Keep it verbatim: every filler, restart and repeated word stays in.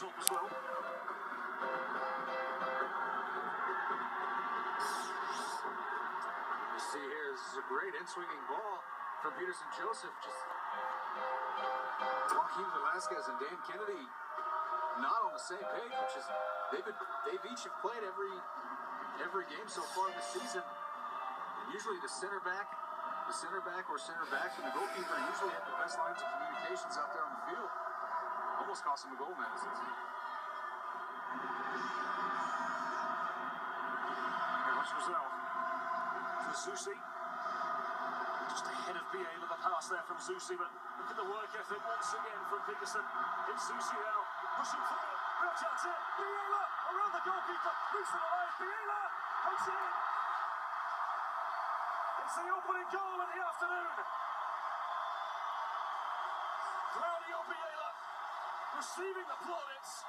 close up as well. You see here, this is a great in-swinging ball from Peterson Joseph. Just Joaquin Velasquez and Dan Kennedy not on the same page, which is they've been, they've each have played every every game so far this season. And usually the center back, the center back or center back and the goalkeeper usually have the best lines of communications out there on the field. Almost cost him a goal, Madison. Very much Brazil. To Zusi. Just ahead of Bieler, the pass there from Zusi, but look at the work ethic once again from Peterson. It's Zusi now, pushing forward, real chance here, Bieler around the goalkeeper, moves to the line, Bieler puts it in. It's the opening goal of the afternoon. Claudio Bieler receiving the plaudits.